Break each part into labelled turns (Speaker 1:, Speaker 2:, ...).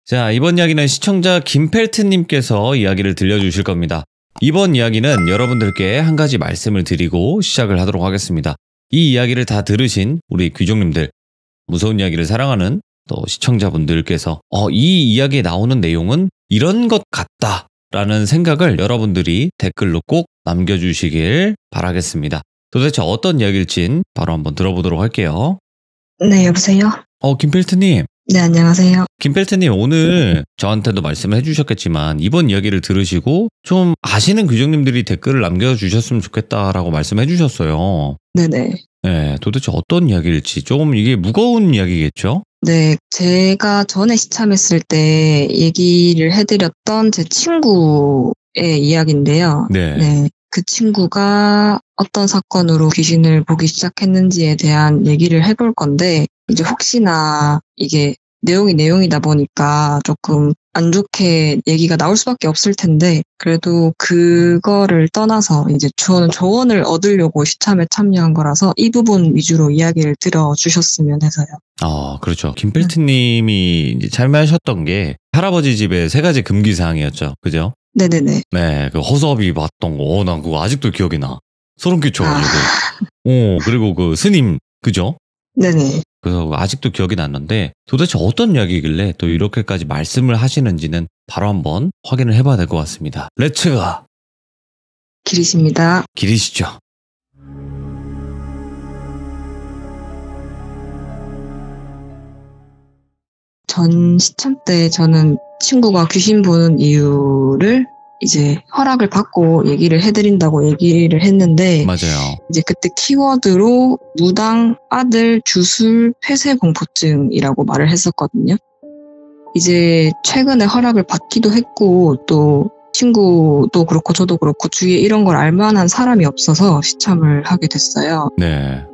Speaker 1: 자, 이번 이야기는 시청자 김펠트님께서 이야기를 들려주실 겁니다. 이번 이야기는 여러분들께 한 가지 말씀을 드리고 시작을 하도록 하겠습니다. 이 이야기를 다 들으신 우리 귀족님들, 무서운 이야기를 사랑하는 또 시청자분들께서 이 이야기에 나오는 내용은 이런 것 같다 라는 생각을 여러분들이 댓글로 꼭 남겨주시길 바라겠습니다. 도대체 어떤 이야기일진 바로 한번 들어보도록 할게요.
Speaker 2: 네, 여보세요?
Speaker 1: 김펠트님.
Speaker 2: 네, 안녕하세요.
Speaker 1: 김펠트님, 오늘 저한테도 말씀을 해주셨겠지만 이번 이야기를 들으시고 좀 아시는 귀족님들이 댓글을 남겨주셨으면 좋겠다라고 말씀해 주셨어요.
Speaker 2: 네네.
Speaker 1: 네, 도대체 어떤 이야기일지 조금 이게 무거운 이야기겠죠?
Speaker 2: 네, 제가 전에 시참했을 때 얘기를 해드렸던 제 친구의 이야기인데요.
Speaker 1: 네.
Speaker 2: 그 친구가 어떤 사건으로 귀신을 보기 시작했는지에 대한 얘기를 해볼 건데, 이제 혹시나 이게 내용이다 보니까 조금 안 좋게 얘기가 나올 수밖에 없을 텐데, 그래도 그거를 떠나서 이제 조언을 얻으려고 시참에 참여한 거라서 이 부분 위주로 이야기를 들어주셨으면 해서요.
Speaker 1: 그렇죠. 김펠트님이 이제 참여하셨던 게 할아버지 집에 3가지 금기사항이었죠. 그죠?
Speaker 2: 네네네.
Speaker 1: 네, 그 허수아비 봤던 거, 난 그거 아직도 기억이 나. 소름 끼쳐가지고. 그리고 그 스님, 그죠?
Speaker 2: 네네.
Speaker 1: 그래서 아직도 기억이 났는데 도대체 어떤 이야기길래 또 이렇게까지 말씀을 하시는지는 바로 한번 확인을 해봐야 될 것 같습니다. 렛츠가!
Speaker 2: 길이십니다.
Speaker 1: 길이시죠.
Speaker 2: 전 시참 때 저는 친구가 귀신 보는 이유를 이제 허락을 받고 얘기를 해드린다고 얘기를 했는데,
Speaker 1: 맞아요.
Speaker 2: 이제 그때 키워드로 무당, 아들, 주술, 폐쇄공포증이라고 말을 했었거든요. 이제 최근에 허락을 받기도 했고, 또 친구도 그렇고 저도 그렇고 주위에 이런 걸 알만한 사람이 없어서 시참을 하게 됐어요.
Speaker 1: 네.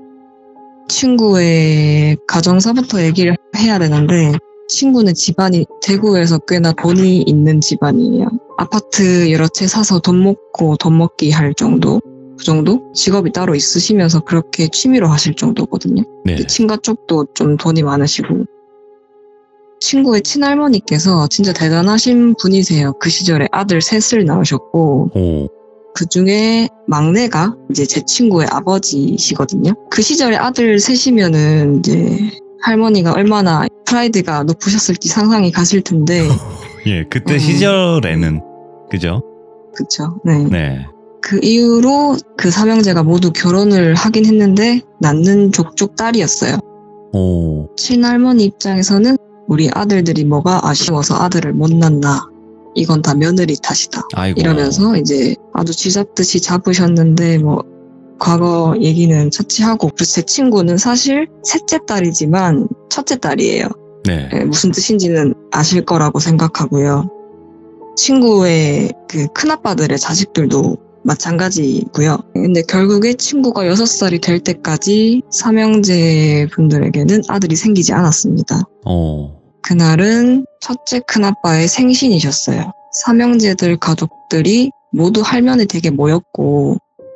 Speaker 2: 친구의 가정사부터 얘기를 해야 되는데, 친구는 집안이 대구에서 꽤나 돈이 있는 집안이에요. 아파트 여러 채 사서 돈 먹고 돈 먹기 할 정도? 그 정도? 직업이 따로 있으시면서 그렇게 취미로 하실 정도거든요.
Speaker 1: 네.
Speaker 2: 친가 쪽도 좀 돈이 많으시고. 친구의 친할머니께서 진짜 대단하신 분이세요. 그 시절에 아들 셋을 낳으셨고, 그 중에 막내가 이제 제 친구의 아버지시거든요. 그 시절에 아들 셋이면은 이제 할머니가 얼마나 프라이드가 높으셨을지 상상이 가실 텐데.
Speaker 1: 예, 그때 시절에는, 그죠?
Speaker 2: 그쵸, 네.
Speaker 1: 네.
Speaker 2: 그 이후로 그 삼형제가 모두 결혼을 하긴 했는데, 낳는 족족 딸이었어요. 친할머니 입장에서는 우리 아들들이 뭐가 아쉬워서 아들을 못 낳나. 이건 다 며느리 탓이다.
Speaker 1: 아이고.
Speaker 2: 이러면서 이제 아주 쥐잡듯이 잡으셨는데, 과거 얘기는 차치하고, 그래서 제 친구는 사실 셋째 딸이지만 첫째 딸이에요.
Speaker 1: 네.
Speaker 2: 무슨 뜻인지는 아실 거라고 생각하고요. 친구의 그 큰아빠들의 자식들도 마찬가지고요. 근데 결국에 친구가 6살이 될 때까지 삼형제 분들에게는 아들이 생기지 않았습니다. 그날은 첫째 큰아빠의 생신이셨어요. 삼형제들 가족들이 모두 할면에 댁에 모였고,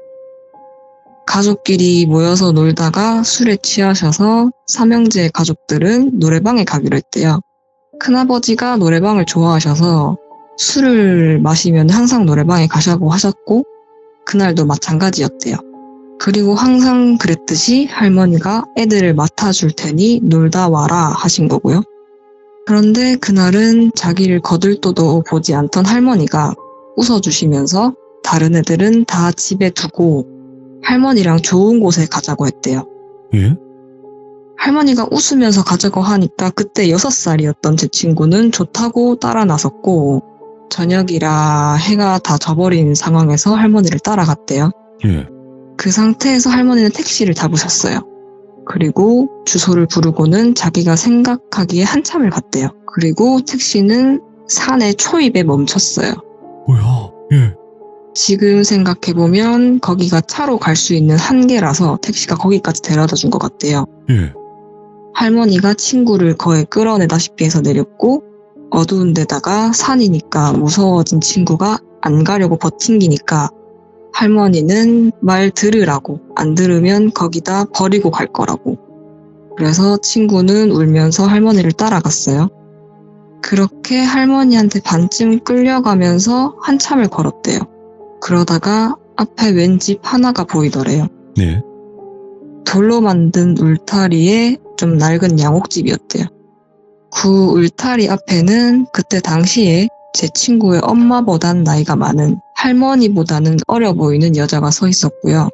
Speaker 2: 가족끼리 모여서 놀다가 술에 취하셔서 삼형제 가족들은 노래방에 가기로 했대요. 큰아버지가 노래방을 좋아하셔서 술을 마시면 항상 노래방에 가자고 하셨고, 그날도 마찬가지였대요. 그리고 항상 그랬듯이 할머니가 애들을 맡아줄 테니 놀다 와라 하신 거고요. 그런데 그날은 자기를 거들떠도 보지 않던 할머니가 웃어주시면서 다른 애들은 다 집에 두고 할머니랑 좋은 곳에 가자고 했대요.
Speaker 1: 예?
Speaker 2: 할머니가 웃으면서 가자고 하니까 그때 6살이었던 제 친구는 좋다고 따라 나섰고, 저녁이라 해가 다 져버린 상황에서 할머니를 따라갔대요.
Speaker 1: 예.
Speaker 2: 그 상태에서 할머니는 택시를 잡으셨어요. 그리고 주소를 부르고는 자기가 생각하기에 한참을 갔대요. 그리고 택시는 산의 초입에 멈췄어요.
Speaker 1: 뭐야? 예.
Speaker 2: 지금 생각해보면 거기가 차로 갈 수 있는 한계라서 택시가 거기까지 데려다 준 것 같대요.
Speaker 1: 예.
Speaker 2: 할머니가 친구를 거의 끌어내다시피 해서 내렸고, 어두운 데다가 산이니까 무서워진 친구가 안 가려고 버팅기니까 할머니는 말 들으라고, 안 들으면 거기다 버리고 갈 거라고. 그래서 친구는 울면서 할머니를 따라갔어요. 그렇게 할머니한테 반쯤 끌려가면서 한참을 걸었대요. 그러다가 앞에 웬 집 하나가 보이더래요.
Speaker 1: 네.
Speaker 2: 돌로 만든 울타리에 좀 낡은 양옥집이었대요. 그 울타리 앞에는 그때 당시에 제 친구의 엄마보단 나이가 많은 할머니보다는 어려 보이는 여자가 서 있었고요.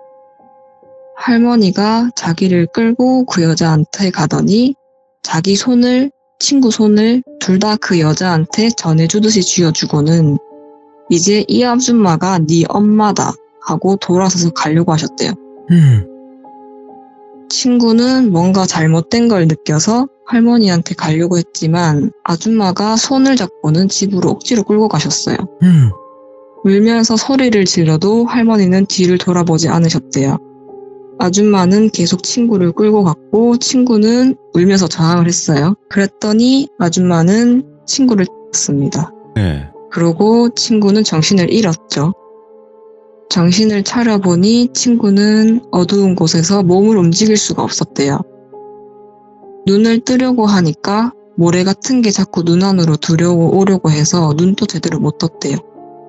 Speaker 2: 할머니가 자기를 끌고 그 여자한테 가더니 자기 손을, 친구 손을 둘 다 그 여자한테 전해주듯이 쥐어주고는 이제 이 아줌마가 네 엄마다 하고 돌아서서 가려고 하셨대요. 친구는 뭔가 잘못된 걸 느껴서 할머니한테 가려고 했지만 아줌마가 손을 잡고는 집으로 억지로 끌고 가셨어요. 울면서 소리를 질러도 할머니는 뒤를 돌아보지 않으셨대요. 아줌마는 계속 친구를 끌고 갔고 친구는 울면서 저항을 했어요. 그랬더니 아줌마는 친구를 쳤습니다.
Speaker 1: 네.
Speaker 2: 그러고 친구는 정신을 잃었죠. 정신을 차려보니 친구는 어두운 곳에서 몸을 움직일 수가 없었대요. 눈을 뜨려고 하니까 모래 같은 게 자꾸 눈 안으로 들어오려고 해서 눈도 제대로 못 떴대요.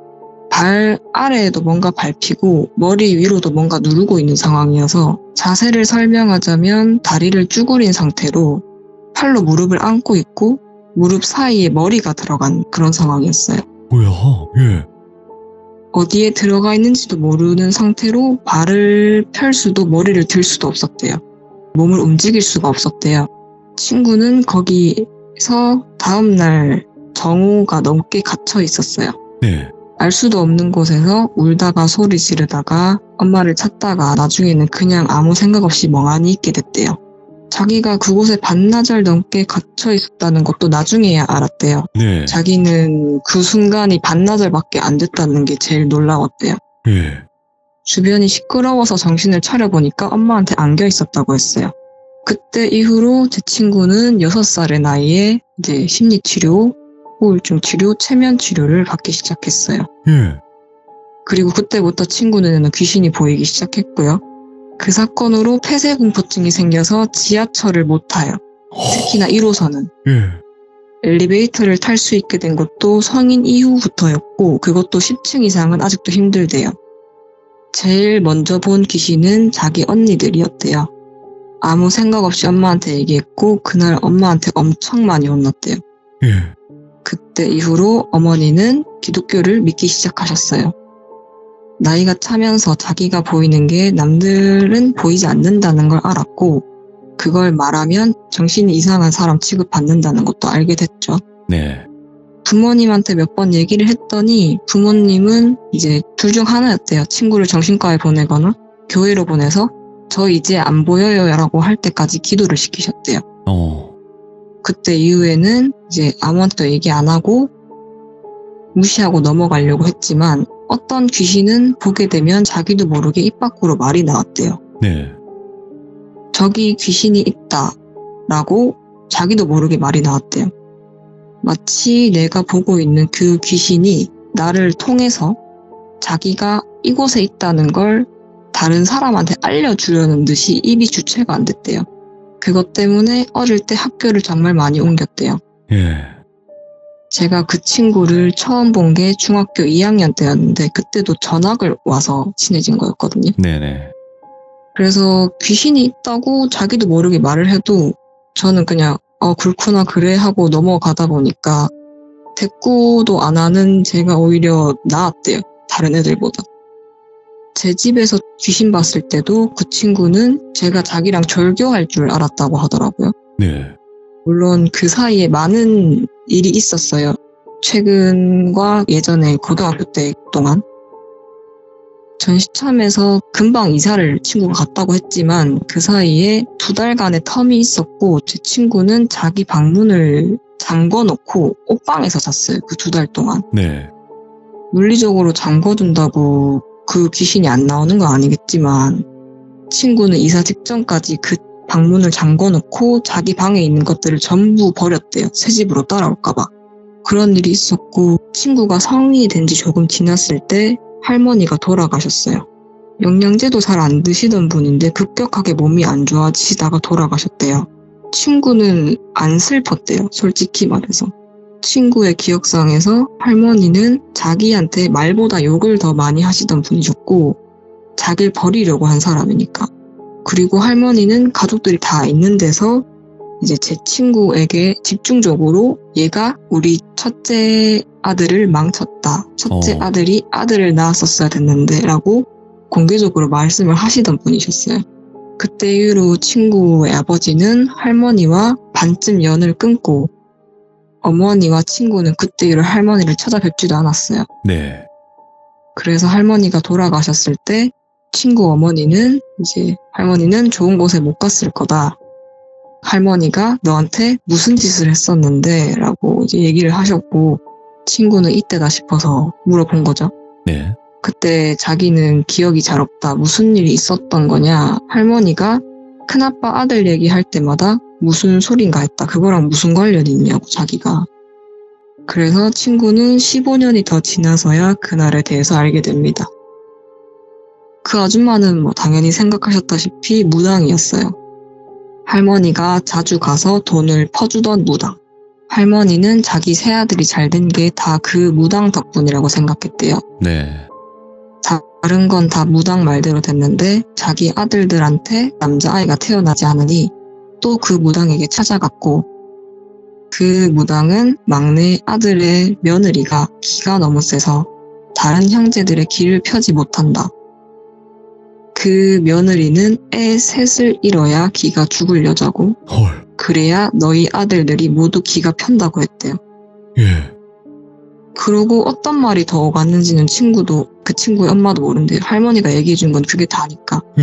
Speaker 2: 발 아래에도 뭔가 밟히고 머리 위로도 뭔가 누르고 있는 상황이어서 자세를 설명하자면 다리를 쭈그린 상태로 팔로 무릎을 안고 있고 무릎 사이에 머리가 들어간 그런 상황이었어요.
Speaker 1: 뭐야? 예.
Speaker 2: 어디에 들어가 있는지도 모르는 상태로 발을 펼 수도 머리를 들 수도 없었대요. 몸을 움직일 수가 없었대요. 친구는 거기서 다음날 정오가 넘게 갇혀 있었어요.
Speaker 1: 네.
Speaker 2: 알 수도 없는 곳에서 울다가 소리 지르다가 엄마를 찾다가 나중에는 그냥 아무 생각 없이 멍하니 있게 됐대요. 자기가 그곳에 반나절 넘게 갇혀 있었다는 것도 나중에야 알았대요.
Speaker 1: 네.
Speaker 2: 자기는 그 순간이 반나절밖에 안 됐다는 게 제일 놀라웠대요.
Speaker 1: 예.
Speaker 2: 주변이 시끄러워서 정신을 차려보니까 엄마한테 안겨 있었다고 했어요. 그때 이후로 제 친구는 6살의 나이에 이제 심리치료, 우울증 치료, 최면 치료를 받기 시작했어요.
Speaker 1: 예.
Speaker 2: 그리고 그때부터 친구 눈에는 귀신이 보이기 시작했고요. 그 사건으로 폐쇄공포증이 생겨서 지하철을 못 타요. 특히나 1호선은.
Speaker 1: 예.
Speaker 2: 엘리베이터를 탈 수 있게 된 것도 성인 이후부터였고 그것도 10층 이상은 아직도 힘들대요. 제일 먼저 본 귀신은 자기 언니들이었대요. 아무 생각 없이 엄마한테 얘기했고 그날 엄마한테 엄청 많이 혼났대요.
Speaker 1: 예.
Speaker 2: 그때 이후로 어머니는 기독교를 믿기 시작하셨어요. 나이가 차면서 자기가 보이는 게 남들은 보이지 않는다는 걸 알았고 그걸 말하면 정신이 이상한 사람 취급받는다는 것도 알게 됐죠.
Speaker 1: 네.
Speaker 2: 부모님한테 몇 번 얘기를 했더니 부모님은 이제 둘 중 하나였대요. 친구를 정신과에 보내거나 교회로 보내서 저 이제 안 보여요 라고 할 때까지 기도를 시키셨대요. 그때 이후에는 이제 아무한테도 얘기 안 하고 무시하고 넘어가려고 했지만 어떤 귀신은 보게 되면 자기도 모르게 입 밖으로 말이 나왔대요.
Speaker 1: 네.
Speaker 2: 저기 귀신이 있다 라고 자기도 모르게 말이 나왔대요. 마치 내가 보고 있는 그 귀신이 나를 통해서 자기가 이곳에 있다는 걸 다른 사람한테 알려주려는 듯이 입이 주체가 안 됐대요. 그것 때문에 어릴 때 학교를 정말 많이 옮겼대요.
Speaker 1: 예.
Speaker 2: 제가 그 친구를 처음 본 게 중학교 2학년 때였는데 그때도 전학을 와서 친해진 거였거든요.
Speaker 1: 네네.
Speaker 2: 그래서 귀신이 있다고 자기도 모르게 말을 해도 저는 그냥 그렇구나 그래 하고 넘어가다 보니까 대꾸도 안 하는 제가 오히려 나았대요. 다른 애들보다. 제 집에서 귀신 봤을 때도 그 친구는 제가 자기랑 절교할 줄 알았다고 하더라고요.
Speaker 1: 네.
Speaker 2: 물론 그 사이에 많은 일이 있었어요. 최근과 예전에 고등학교 때 동안. 전시참에서 금방 이사를 친구가 갔다고 했지만 그 사이에 2달간의 텀이 있었고 제 친구는 자기 방문을 잠궈놓고 옷방에서 잤어요. 그 2달 동안.
Speaker 1: 네.
Speaker 2: 물리적으로 잠궈둔다고 그 귀신이 안 나오는 건 아니겠지만 친구는 이사 직전까지 그 방문을 잠궈놓고 자기 방에 있는 것들을 전부 버렸대요. 새 집으로 따라올까봐. 그런 일이 있었고 친구가 성인이 된 지 조금 지났을 때 할머니가 돌아가셨어요. 영양제도 잘 안 드시던 분인데 급격하게 몸이 안 좋아지시다가 돌아가셨대요. 친구는 안 슬펐대요. 솔직히 말해서. 친구의 기억상에서 할머니는 자기한테 말보다 욕을 더 많이 하시던 분이셨고 자기를 버리려고 한 사람이니까. 그리고 할머니는 가족들이 다 있는 데서 이제 제 친구에게 집중적으로 얘가 우리 첫째 아들을 망쳤다. 첫째 아들이 아들을 낳았었어야 됐는데 라고 공개적으로 말씀을 하시던 분이셨어요. 그때 이후로 친구의 아버지는 할머니와 반쯤 연을 끊고 어머니와 친구는 그때 이후로 할머니를 찾아뵙지도 않았어요.
Speaker 1: 네.
Speaker 2: 그래서 할머니가 돌아가셨을 때 친구 어머니는 이제 할머니는 좋은 곳에 못 갔을 거다. 할머니가 너한테 무슨 짓을 했었는데 라고 이제 얘기를 하셨고 친구는 이때다 싶어서 물어본 거죠.
Speaker 1: 네.
Speaker 2: 그때 자기는 기억이 잘 없다. 무슨 일이 있었던 거냐. 할머니가 큰아빠 아들 얘기할 때마다 무슨 소린가 했다. 그거랑 무슨 관련이 있냐고 자기가. 그래서 친구는 15년이 더 지나서야 그날에 대해서 알게 됩니다. 그 아줌마는 뭐 당연히 생각하셨다시피 무당이었어요. 할머니가 자주 가서 돈을 퍼주던 무당. 할머니는 자기 새아들이 잘 된 게 다 그 무당 덕분이라고 생각했대요.
Speaker 1: 네.
Speaker 2: 다른 건 다 무당 말대로 됐는데 자기 아들들한테 남자아이가 태어나지 않으니 또 그 무당에게 찾아갔고 그 무당은 막내 아들의 며느리가 기가 너무 세서 다른 형제들의 길을 펴지 못한다. 그 며느리는 애 셋을 잃어야 기가 죽을 여자고
Speaker 1: 헐.
Speaker 2: 그래야 너희 아들들이 모두 기가 편다고 했대요.
Speaker 1: 예.
Speaker 2: 그러고 어떤 말이 더 오갔는지는 친구도 그 친구의 엄마도 모른대요. 할머니가 얘기해준 건 그게 다니까.
Speaker 1: 예.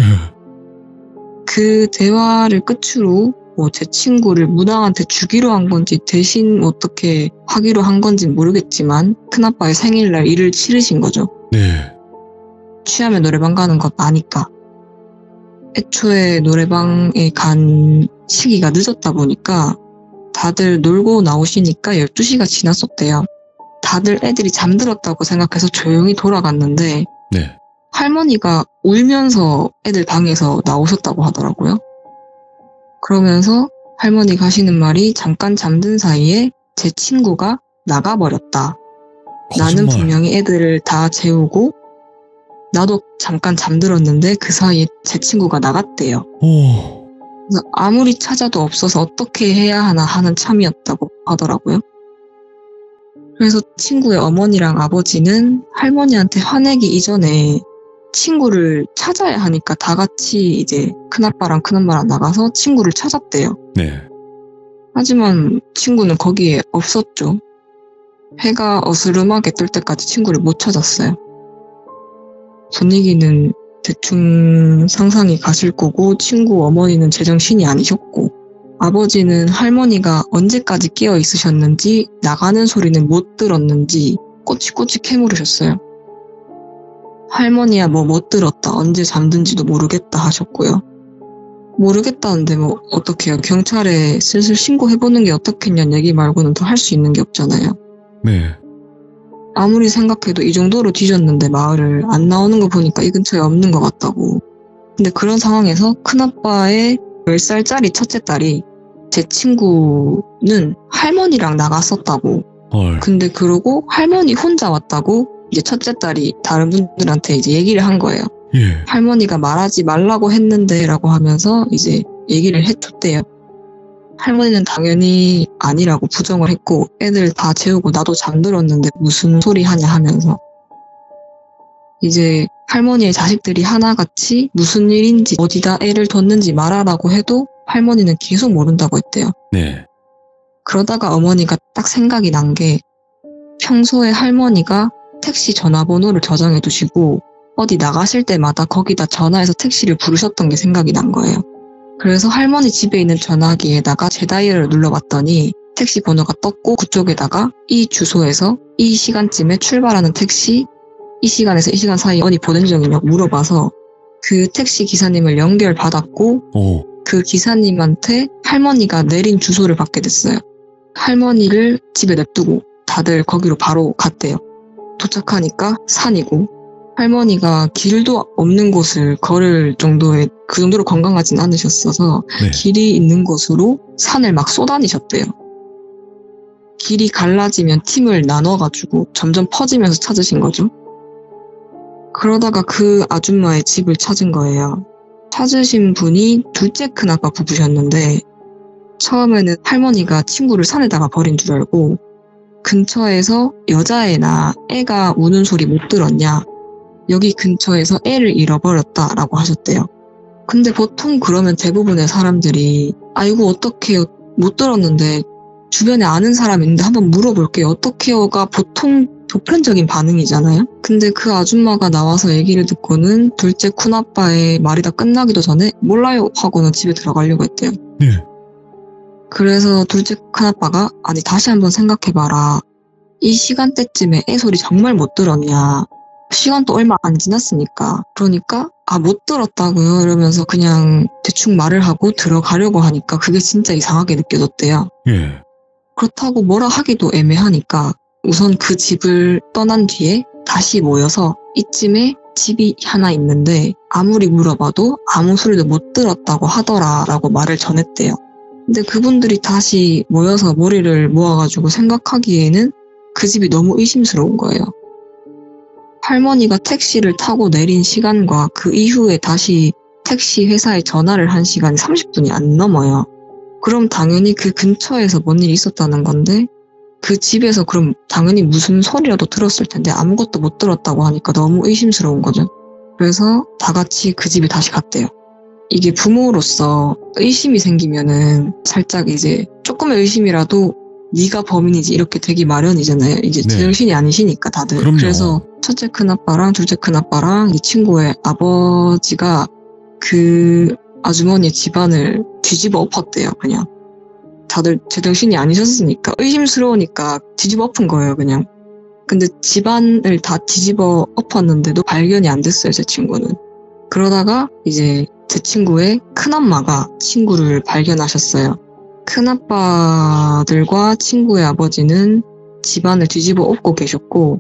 Speaker 2: 그 대화를 끝으로 뭐 제 친구를 무당한테 주기로 한 건지 대신 어떻게 하기로 한 건지 모르겠지만 큰아빠의 생일날 일을 치르신 거죠.
Speaker 1: 네.
Speaker 2: 취하면 노래방 가는 것 아니까. 애초에 노래방에 간 시기가 늦었다 보니까 다들 놀고 나오시니까 12시가 지났었대요. 다들 애들이 잠들었다고 생각해서 조용히 돌아갔는데
Speaker 1: 네.
Speaker 2: 할머니가 울면서 애들 방에서 나오셨다고 하더라고요. 그러면서 할머니가 하시는 말이 잠깐 잠든 사이에 제 친구가 나가버렸다. 나는 분명히 애들을 다 재우고 나도 잠깐 잠들었는데 그 사이에 제 친구가 나갔대요.
Speaker 1: 오.
Speaker 2: 그래서 아무리 찾아도 없어서 어떻게 해야 하나 하는 참이었다고 하더라고요. 그래서 친구의 어머니랑 아버지는 할머니한테 화내기 이전에 친구를 찾아야 하니까 다 같이 이제 큰아빠랑 큰엄마랑 나가서 친구를 찾았대요.
Speaker 1: 네.
Speaker 2: 하지만 친구는 거기에 없었죠. 해가 어스름하게 뜰 때까지 친구를 못 찾았어요. 분위기는 대충 상상이 가실 거고 친구 어머니는 제정신이 아니셨고 아버지는 할머니가 언제까지 깨어 있으셨는지 나가는 소리는 못 들었는지 꼬치꼬치 캐물으셨어요. 할머니야 뭐 못 들었다. 언제 잠든지도 모르겠다 하셨고요. 모르겠다는데 뭐 어떡해요. 경찰에 슬슬 신고해보는 게 어떻겠냐는 얘기 말고는 더 할 수 있는 게 없잖아요.
Speaker 1: 네.
Speaker 2: 아무리 생각해도 이 정도로 뒤졌는데 마을을 안 나오는 거 보니까 이 근처에 없는 것 같다고. 근데 그런 상황에서 큰아빠의 10살짜리 첫째 딸이 제 친구는 할머니랑 나갔었다고.
Speaker 1: 헐.
Speaker 2: 근데 그러고 할머니 혼자 왔다고 이제 첫째 딸이 다른 분들한테 이제 얘기를 한 거예요.
Speaker 1: 예.
Speaker 2: 할머니가 말하지 말라고 했는데 라고 하면서 이제 얘기를 해줬대요. 할머니는 당연히 아니라고 부정을 했고 애들 다 재우고 나도 잠들었는데 무슨 소리 하냐 하면서 이제 할머니의 자식들이 하나같이 무슨 일인지 어디다 애를 뒀는지 말하라고 해도 할머니는 계속 모른다고 했대요.
Speaker 1: 네.
Speaker 2: 그러다가 어머니가 딱 생각이 난 게 평소에 할머니가 택시 전화번호를 저장해 두시고 어디 나가실 때마다 거기다 전화해서 택시를 부르셨던 게 생각이 난 거예요. 그래서 할머니 집에 있는 전화기에다가 제 다이얼을 눌러봤더니 택시 번호가 떴고 그쪽에다가 이 주소에서 이 시간쯤에 출발하는 택시 이 시간에서 이 시간 사이에 어디 보낸 적 있냐고 물어봐서 그 택시 기사님을 연결받았고 그 기사님한테 할머니가 내린 주소를 받게 됐어요. 할머니를 집에 냅두고 다들 거기로 바로 갔대요. 도착하니까 산이고 할머니가 길도 없는 곳을 걸을 정도의 그 정도로 건강하진 않으셨어서
Speaker 1: 네.
Speaker 2: 길이 있는 곳으로 산을 막 쏘다니셨대요. 길이 갈라지면 팀을 나눠가지고 점점 퍼지면서 찾으신 거죠. 그러다가 그 아줌마의 집을 찾은 거예요. 찾으신 분이 둘째 큰아빠 부부셨는데 처음에는 할머니가 친구를 산에다가 버린 줄 알고 근처에서 여자애나 애가 우는 소리 못 들었냐, 여기 근처에서 애를 잃어버렸다라고 하셨대요. 근데 보통 그러면 대부분의 사람들이 아이고 어떡해요, 못 들었는데 주변에 아는 사람 있는데 한번 물어볼게요, 어떡해요가 보통 보편적인 반응이잖아요. 근데 그 아줌마가 나와서 얘기를 듣고는 둘째 큰아빠의 말이 다 끝나기도 전에 몰라요 하고는 집에 들어가려고 했대요.
Speaker 1: 네.
Speaker 2: 그래서 둘째 큰아빠가 아니 다시 한번 생각해봐라, 이 시간대쯤에 애 소리 정말 못 들었냐, 시간도 얼마 안 지났으니까. 그러니까 못 들었다고요 이러면서 그냥 대충 말을 하고 들어가려고 하니까 그게 진짜 이상하게 느껴졌대요.
Speaker 1: 예.
Speaker 2: 그렇다고 뭐라 하기도 애매하니까 우선 그 집을 떠난 뒤에 다시 모여서 이쯤에 집이 하나 있는데 아무리 물어봐도 아무 소리도 못 들었다고 하더라 라고 말을 전했대요. 근데 그분들이 다시 모여서 머리를 모아가지고 생각하기에는 그 집이 너무 의심스러운 거예요. 할머니가 택시를 타고 내린 시간과 그 이후에 다시 택시 회사에 전화를 한 시간이 30분이 안 넘어요. 그럼 당연히 그 근처에서 뭔 일이 있었다는 건데 그 집에서 그럼 당연히 무슨 소리라도 들었을 텐데 아무것도 못 들었다고 하니까 너무 의심스러운 거죠. 그래서 다 같이 그 집에 다시 갔대요. 이게 부모로서 의심이 생기면은 살짝 이제 조금의 의심이라도 네가 범인이지 이렇게 되기 마련이잖아요. 이제
Speaker 1: 네.
Speaker 2: 제정신이 아니시니까 다들.
Speaker 1: 그럼요.
Speaker 2: 그래서 첫째 큰아빠랑 둘째 큰아빠랑 이 친구의 아버지가 그 아주머니의 집안을 뒤집어 엎었대요. 그냥 다들 제정신이 아니셨으니까 의심스러우니까 뒤집어 엎은 거예요. 그냥. 근데 집안을 다 뒤집어 엎었는데도 발견이 안 됐어요. 제 친구는. 그러다가 이제 제 친구의 큰엄마가 친구를 발견하셨어요. 큰아빠들과 친구의 아버지는 집안을 뒤집어 엎고 계셨고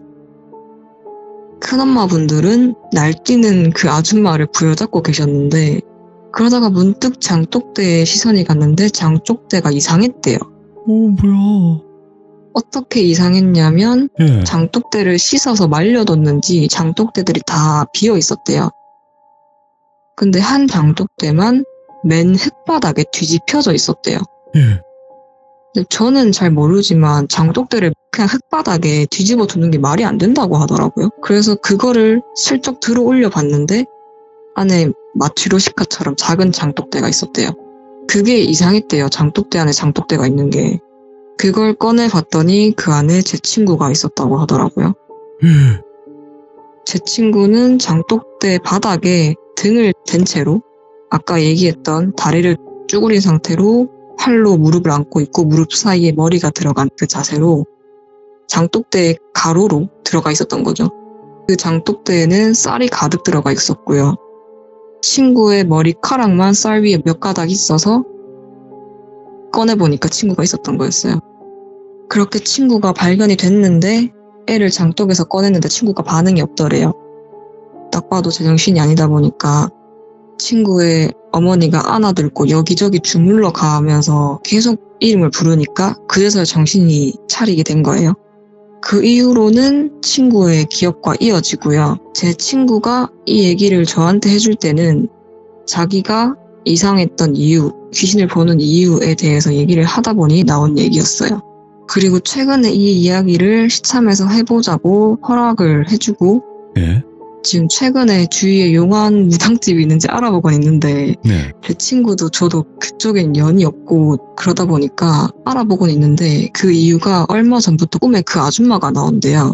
Speaker 2: 큰엄마분들은 날뛰는 그 아줌마를 부여잡고 계셨는데 그러다가 문득 장독대에 시선이 갔는데 장독대가 이상했대요.
Speaker 1: 뭐야.
Speaker 2: 어떻게 이상했냐면
Speaker 1: 예.
Speaker 2: 장독대를 씻어서 말려뒀는지 장독대들이 다 비어 있었대요. 근데 한 장독대만 맨 흙바닥에 뒤집혀져 있었대요.
Speaker 1: 예.
Speaker 2: 근데 저는 잘 모르지만 장독대를 그냥 흙바닥에 뒤집어 두는 게 말이 안 된다고 하더라고요. 그래서 그거를 슬쩍 들어 올려 봤는데 안에 마트로시카처럼 작은 장독대가 있었대요. 그게 이상했대요. 장독대 안에 장독대가 있는 게. 그걸 꺼내 봤더니 그 안에 제 친구가 있었다고 하더라고요.
Speaker 1: 예.
Speaker 2: 제 친구는 장독대 바닥에 등을 댄 채로 아까 얘기했던 다리를 쭈그린 상태로 팔로 무릎을 안고 있고 무릎 사이에 머리가 들어간 그 자세로 장독대의 가로로 들어가 있었던 거죠. 그 장독대에는 쌀이 가득 들어가 있었고요. 친구의 머리카락만 쌀 위에 몇 가닥 있어서 꺼내보니까 친구가 있었던 거였어요. 그렇게 친구가 발견이 됐는데 애를 장독에서 꺼냈는데 친구가 반응이 없더래요. 딱 봐도 제정신이 아니다 보니까 친구의 어머니가 안아들고 여기저기 주물러 가면서 계속 이름을 부르니까 그제서야 정신이 차리게 된 거예요. 그 이후로는 친구의 기억과 이어지고요. 제 친구가 이 얘기를 저한테 해줄 때는 자기가 이상했던 이유, 귀신을 보는 이유에 대해서 얘기를 하다 보니 나온 얘기였어요. 그리고 최근에 이 이야기를 시참에서 해보자고 허락을 해주고
Speaker 1: 예.
Speaker 2: 지금 최근에 주위에 용한 무당집이 있는지 알아보곤 있는데
Speaker 1: 네.
Speaker 2: 제 친구도 저도 그쪽엔 연이 없고 그러다 보니까 알아보곤 있는데 그 이유가 얼마 전부터 꿈에 그 아줌마가 나온대요.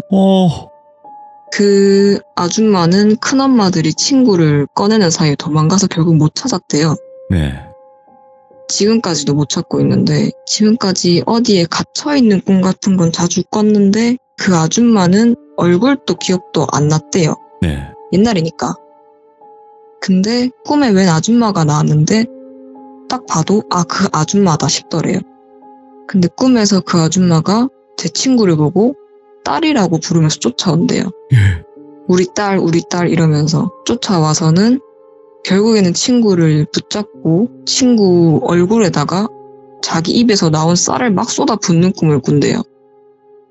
Speaker 2: 그 아줌마는 큰엄마들이 친구를 꺼내는 사이에 도망가서 결국 못 찾았대요.
Speaker 1: 네.
Speaker 2: 지금까지도 못 찾고 있는데 지금까지 어디에 갇혀있는 꿈 같은 건 자주 꿨는데 그 아줌마는 얼굴도 기억도 안 났대요.
Speaker 1: 네.
Speaker 2: 옛날이니까. 근데 꿈에 웬 아줌마가 나왔는데 딱 봐도 그 아줌마다 싶더래요. 근데 꿈에서 그 아줌마가 제 친구를 보고 딸이라고 부르면서 쫓아온대요.
Speaker 1: 예.
Speaker 2: 우리 딸 이러면서 쫓아와서는 결국에는 친구를 붙잡고 친구 얼굴에다가 자기 입에서 나온 쌀을 막 쏟아 붓는 꿈을 꾼대요.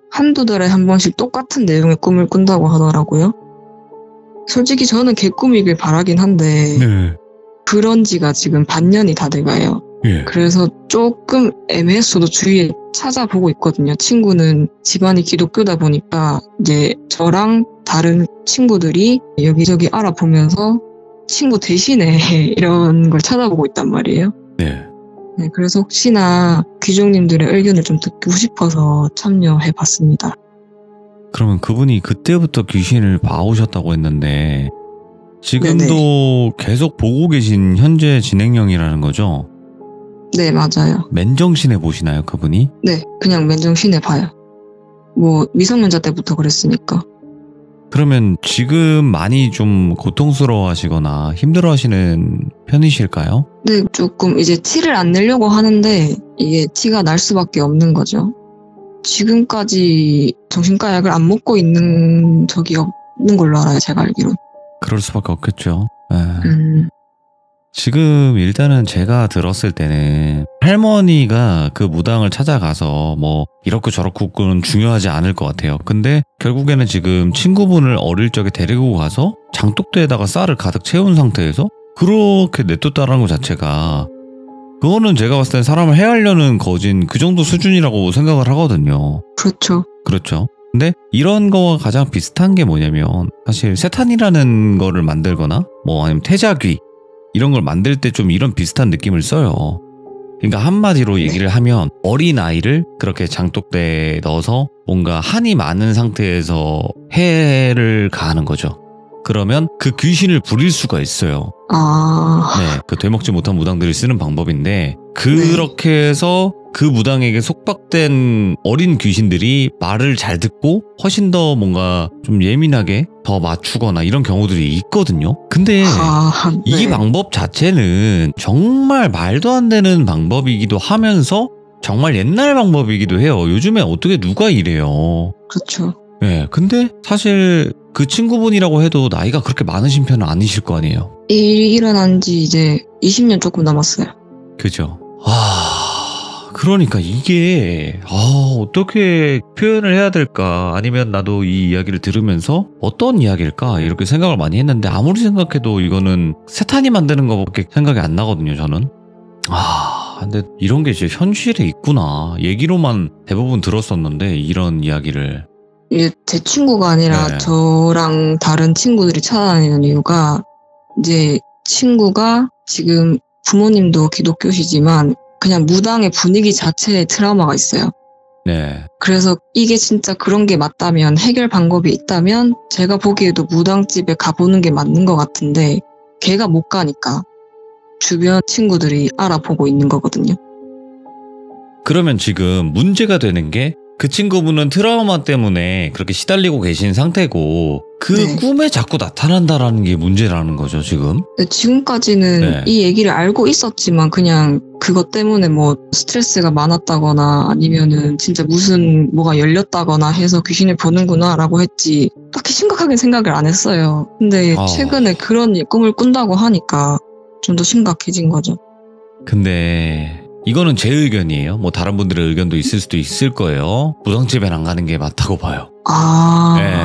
Speaker 2: 한두 달에 한 번씩 똑같은 내용의 꿈을 꾼다고 하더라고요. 솔직히 저는 개꿈이길 바라긴 한데
Speaker 1: 네.
Speaker 2: 그런 지가 지금 반년이 다 돼가요.
Speaker 1: 예.
Speaker 2: 그래서 조금 애매했어도 주위에 찾아보고 있거든요. 친구는 집안이 기독교다 보니까 이제 저랑 다른 친구들이 여기저기 알아보면서 친구 대신에 이런 걸 찾아보고 있단 말이에요.
Speaker 1: 네.
Speaker 2: 네, 그래서 혹시나 귀족님들의 의견을 좀 듣고 싶어서 참여해봤습니다.
Speaker 1: 그러면 그분이 그때부터 귀신을 봐오셨다고 했는데 지금도 계속 보고 계신 현재 진행형이라는 거죠?
Speaker 2: 네, 맞아요.
Speaker 1: 맨정신에 보시나요, 그분이?
Speaker 2: 네, 그냥 맨정신에 봐요. 뭐 미성년자 때부터 그랬으니까.
Speaker 1: 그러면 지금 많이 좀 고통스러워 하시거나 힘들어 하시는 편이실까요?
Speaker 2: 네, 조금 이제 티를 안 내려고 하는데 이게 티가 날 수밖에 없는 거죠. 지금까지 정신과 약을 안 먹고 있는 적이 없는 걸로 알아요, 제가 알기로.
Speaker 1: 그럴 수밖에 없겠죠. 예. 지금 일단은 제가 들었을 때는 할머니가 그 무당을 찾아가서 뭐 이렇고 저렇고는 중요하지 않을 것 같아요. 근데 결국에는 지금 친구분을 어릴 적에 데리고 가서 장독대에다가 쌀을 가득 채운 상태에서 그렇게 냅뒀다는 것 자체가 그거는 제가 봤을 땐 사람을 해하려는 거진 그 정도 수준이라고 생각을 하거든요.
Speaker 2: 그렇죠.
Speaker 1: 그렇죠. 근데 이런 거와 가장 비슷한 게 뭐냐면 사실 세탄이라는 거를 만들거나 뭐 아니면 태자귀 이런 걸 만들 때 좀 이런 비슷한 느낌을 써요. 그러니까 한마디로 얘기를 하면 어린 아이를 그렇게 장독대에 넣어서 뭔가 한이 많은 상태에서 해를 가하는 거죠. 그러면 그 귀신을 부릴 수가 있어요. 네, 그 되먹지 못한 무당들이 쓰는 방법인데 그렇게 해서 그 무당에게 속박된 어린 귀신들이 말을 잘 듣고 훨씬 더 뭔가 좀 예민하게 더 맞추거나 이런 경우들이 있거든요. 근데 이 방법 자체는 정말 말도 안 되는 방법이기도 하면서 정말 옛날 방법이기도 해요. 요즘에 어떻게 누가 이래요.
Speaker 2: 그렇죠.
Speaker 1: 네, 근데 사실 그 친구분이라고 해도 나이가 그렇게 많으신 편은 아니실 거 아니에요.
Speaker 2: 일이 일어난 지 이제 20년 조금 넘었어요.
Speaker 1: 그죠. 그러니까 이게 어떻게 표현을 해야 될까, 아니면 나도 이 이야기를 들으면서 어떤 이야기일까 이렇게 생각을 많이 했는데 아무리 생각해도 이거는 세탄이 만드는 거밖에 생각이 안 나거든요. 저는 근데 이런 게 진짜 현실에 있구나 얘기로만 대부분 들었었는데 이런 이야기를
Speaker 2: 이게 제 친구가 아니라 저랑 다른 친구들이 찾아다니는 이유가 이제 친구가 지금 부모님도 기독교시지만 그냥 무당의 분위기 자체에 트라우마가 있어요.
Speaker 1: 네.
Speaker 2: 그래서 이게 진짜 그런 게 맞다면, 해결 방법이 있다면 제가 보기에도 무당집에 가보는 게 맞는 것 같은데 걔가 못 가니까 주변 친구들이 알아보고 있는 거거든요.
Speaker 1: 그러면 지금 문제가 되는 게 그 친구분은 트라우마 때문에 그렇게 시달리고 계신 상태고 그 꿈에 자꾸 나타난다라는 게 문제라는 거죠, 지금?
Speaker 2: 지금까지는 이 얘기를 알고 있었지만 그냥 그것 때문에 뭐 스트레스가 많았다거나 아니면은 진짜 무슨 뭐가 열렸다거나 해서 귀신을 보는구나 라고 했지 딱히 심각하게 생각을 안 했어요. 근데 최근에 그런 꿈을 꾼다고 하니까 좀 더 심각해진 거죠.
Speaker 1: 근데 이거는 제 의견이에요. 뭐 다른 분들의 의견도 있을 수도 있을 거예요. 무당집엔 안 가는 게 맞다고 봐요. 네,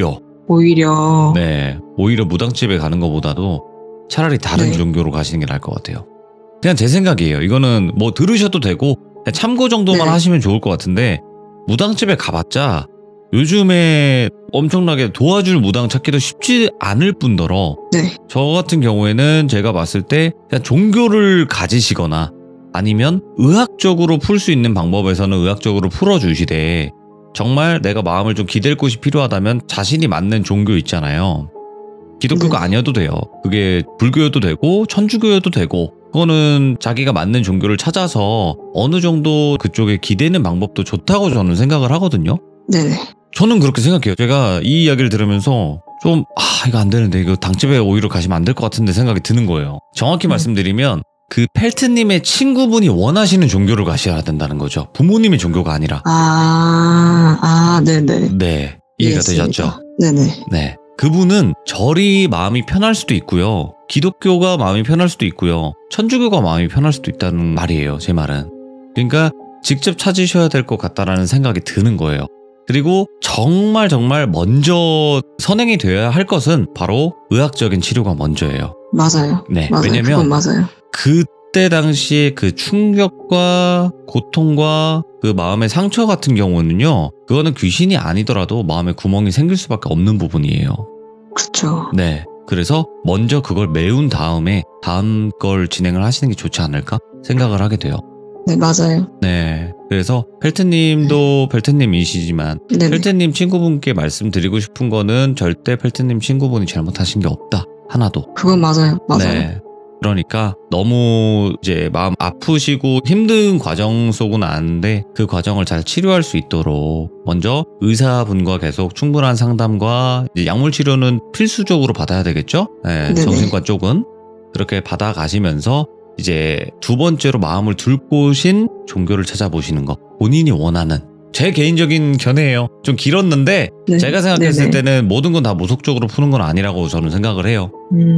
Speaker 1: 오히려 네, 오히려 무당집에 가는 것보다도 차라리 다른 종교로 가시는 게 나을 것 같아요. 그냥 제 생각이에요. 이거는 뭐 들으셔도 되고 그냥 참고 정도만 하시면 좋을 것 같은데 무당집에 가봤자 요즘에 엄청나게 도와줄 무당 찾기도 쉽지 않을 뿐더러 저 같은 경우에는 제가 봤을 때 그냥 종교를 가지시거나 아니면 의학적으로 풀 수 있는 방법에서는 의학적으로 풀어주시되 정말 내가 마음을 좀 기댈 곳이 필요하다면 자신이 맞는 종교 있잖아요. 기독교가 아니어도 돼요. 그게 불교여도 되고 천주교여도 되고 그거는 자기가 맞는 종교를 찾아서 어느 정도 그쪽에 기대는 방법도 좋다고 저는 생각을 하거든요. 저는 그렇게 생각해요. 제가 이 이야기를 들으면서 좀 이거 안 되는데 이거 당집에 오히려 가시면 안 될 것 같은데 생각이 드는 거예요. 정확히 말씀드리면 그 펠트님의 친구분이 원하시는 종교를 가셔야 된다는 거죠. 부모님의 종교가 아니라.
Speaker 2: 네네.
Speaker 1: 네, 이해가 되셨죠?
Speaker 2: 네네.
Speaker 1: 네, 그분은 절이 마음이 편할 수도 있고요. 기독교가 마음이 편할 수도 있고요. 천주교가 마음이 편할 수도 있다는 말이에요. 제 말은. 그러니까 직접 찾으셔야 될 것 같다라는 생각이 드는 거예요. 그리고 정말 먼저 선행이 되어야 할 것은 바로 의학적인 치료가 먼저예요.
Speaker 2: 맞아요.
Speaker 1: 네,
Speaker 2: 맞아요.
Speaker 1: 왜냐면
Speaker 2: 그건 맞아요.
Speaker 1: 그때 당시에 그 충격과 고통과 그 마음의 상처 같은 경우는요, 그거는 귀신이 아니더라도 마음에 구멍이 생길 수밖에 없는 부분이에요.
Speaker 2: 그렇죠.
Speaker 1: 네. 그래서 먼저 그걸 메운 다음에 다음 걸 진행을 하시는 게 좋지 않을까 생각을 하게 돼요.
Speaker 2: 네, 맞아요.
Speaker 1: 네. 그래서 펠트님도 펠트님이시지만
Speaker 2: 네네.
Speaker 1: 펠트님 친구분께 말씀드리고 싶은 거는 절대 펠트님 친구분이 잘못하신 게 없다. 하나도.
Speaker 2: 그건 맞아요. 맞아요.
Speaker 1: 네. 그러니까 너무 이제 마음 아프시고 힘든 과정 속은 아는데 그 과정을 잘 치료할 수 있도록 먼저 의사분과 계속 충분한 상담과 이제 약물 치료는 필수적으로 받아야 되겠죠? 네,
Speaker 2: 네네.
Speaker 1: 정신과 쪽은 그렇게 받아가시면서 이제 두 번째로 마음을 둘 곳인 종교를 찾아보시는 거, 본인이 원하는, 제 개인적인 견해예요. 좀 길었는데
Speaker 2: 네.
Speaker 1: 제가 생각했을
Speaker 2: 네네.
Speaker 1: 때는 모든 건 다 무속적으로 푸는 건 아니라고 저는 생각을 해요.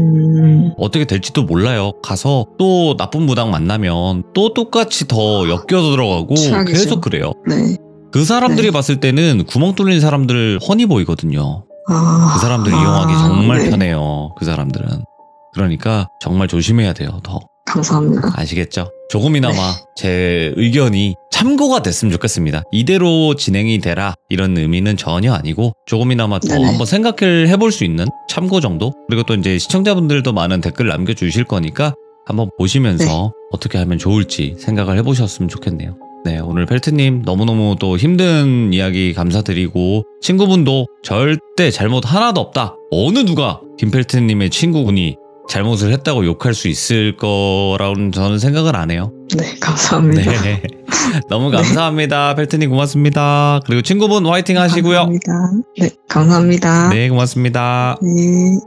Speaker 1: 어떻게 될지도 몰라요. 가서 또 나쁜 무당 만나면 또 똑같이 더 엮여 들어가고
Speaker 2: 최악이죠.
Speaker 1: 계속 그래요.
Speaker 2: 네.
Speaker 1: 그 사람들이
Speaker 2: 네.
Speaker 1: 봤을 때는 구멍 뚫린 사람들 훤히 보이거든요. 그 사람들 이용하기 정말
Speaker 2: 네.
Speaker 1: 편해요. 그 사람들은. 그러니까 정말 조심해야 돼요. 더.
Speaker 2: 감사합니다.
Speaker 1: 아시겠죠? 조금이나마
Speaker 2: 네.
Speaker 1: 제 의견이 참고가 됐으면 좋겠습니다. 이대로 진행이 되라 이런 의미는 전혀 아니고 조금이나마 더
Speaker 2: 네네.
Speaker 1: 한번 생각을 해볼 수 있는 참고 정도. 그리고 또 이제 시청자분들도 많은 댓글 남겨주실 거니까 한번 보시면서
Speaker 2: 네.
Speaker 1: 어떻게 하면 좋을지 생각을 해보셨으면 좋겠네요. 네, 오늘 펠트님 너무너무 또 힘든 이야기 감사드리고 친구분도 절대 잘못 하나도 없다. 어느 누가 김펠트님의 친구분이 잘못을 했다고 욕할 수 있을 거라고는 저는 생각을 안 해요.
Speaker 2: 네, 감사합니다.
Speaker 1: 네. 너무 감사합니다. 펠트님 고맙습니다. 그리고 친구분 화이팅 하시고요.
Speaker 2: 감사합니다. 네, 감사합니다.
Speaker 1: 네, 고맙습니다.
Speaker 2: 네.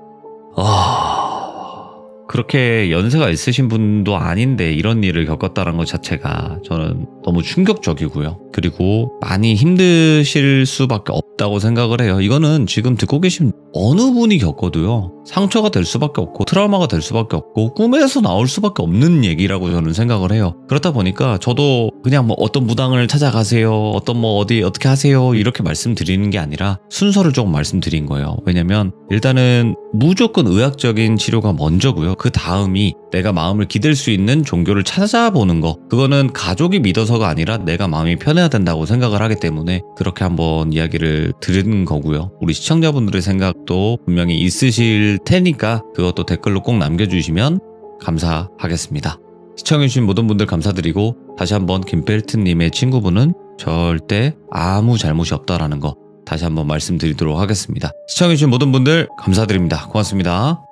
Speaker 1: 그렇게 연세가 있으신 분도 아닌데 이런 일을 겪었다는 것 자체가 저는 너무 충격적이고요. 그리고 많이 힘드실 수밖에 없다고 생각을 해요. 이거는 지금 듣고 계신 어느 분이 겪어도요, 상처가 될 수밖에 없고 트라우마가 될 수밖에 없고 꿈에서 나올 수밖에 없는 얘기라고 저는 생각을 해요. 그렇다 보니까 저도 그냥 뭐 어떤 무당을 찾아가세요, 어떤 뭐 어디 어떻게 하세요 이렇게 말씀드리는 게 아니라 순서를 조금 말씀드린 거예요. 왜냐면 일단은 무조건 의학적인 치료가 먼저고요. 그 다음이 내가 마음을 기댈 수 있는 종교를 찾아보는 거, 그거는 가족이 믿어서가 아니라 내가 마음이 편해야 된다고 생각을 하기 때문에 그렇게 한번 이야기를 드리는 거고요. 우리 시청자분들의 생각도 분명히 있으실 테니까 그것도 댓글로 꼭 남겨주시면 감사하겠습니다. 시청해주신 모든 분들 감사드리고 다시 한번 김펠트님의 친구분은 절대 아무 잘못이 없다라는 거 다시 한번 말씀드리도록 하겠습니다. 시청해주신 모든 분들 감사드립니다. 고맙습니다.